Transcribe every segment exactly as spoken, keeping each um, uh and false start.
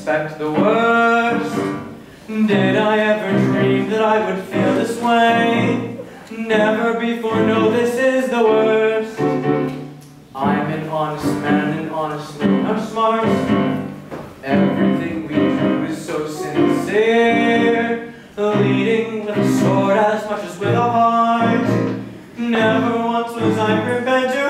expect the worst. Did I ever dream that I would feel this way? Never before, no, this is the worst. I'm an honest man, and honest men are smart. Everything we do is so sincere, leading with a sword as much as with a heart. Never once was I prepared to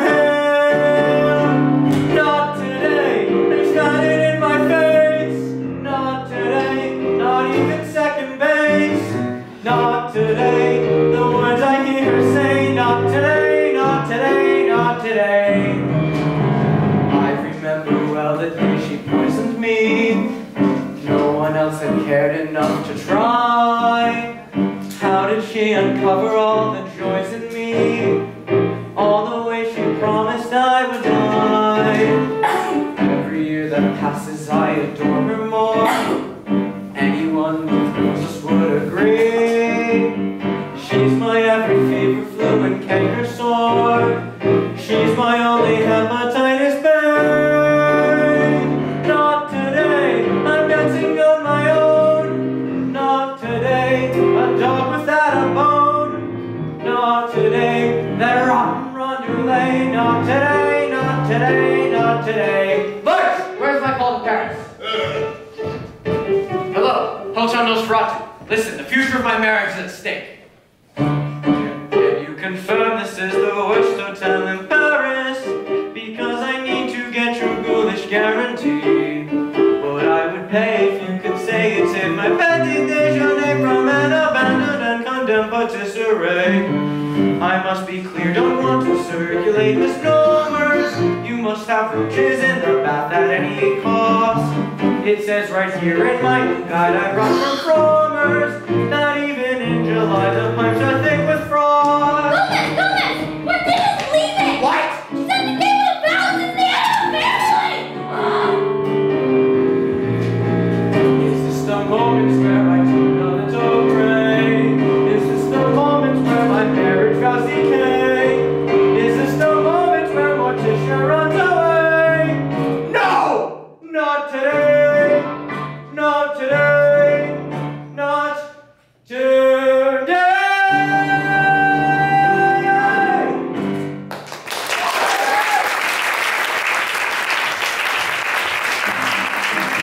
him. Not today, there's nothing in my face. Not today, not even second base. Not today, the words I hear her say. Not today, not today, not today. I remember well the day she poisoned me. No one else had cared enough to try. How did she uncover all the joys in me? All the way she promised I would die. Every year that passes I adore her more. Anyone with roses would agree. She's my every fever, flu, and canker sore. She's my only hepatitis B. Not today, I'm dancing on my own. Not today, a dog without a bone. Not today, that rotten rondelet. Not today, not today, not today. Lurch, where's my call to Paris? Hello, Hotel Nosferatu. Listen, the future of my marriage is at stake. Can you confirm this is the worst hotel in Paris? Because I need to get your ghoulish guarantee. What I would pay if you could say it's in my petit déjeuner from an abandoned and condemned patisserie. I must be clear, don't want to circulate misnomers. You must have roaches in the bath at any cost. It says right here in my guide I brought from Frommer's that even in July the pipes are thick with frost. Gomez, Gomez! We're just leaving! What? She said the game of balance is the end of the family! Is this the moment where I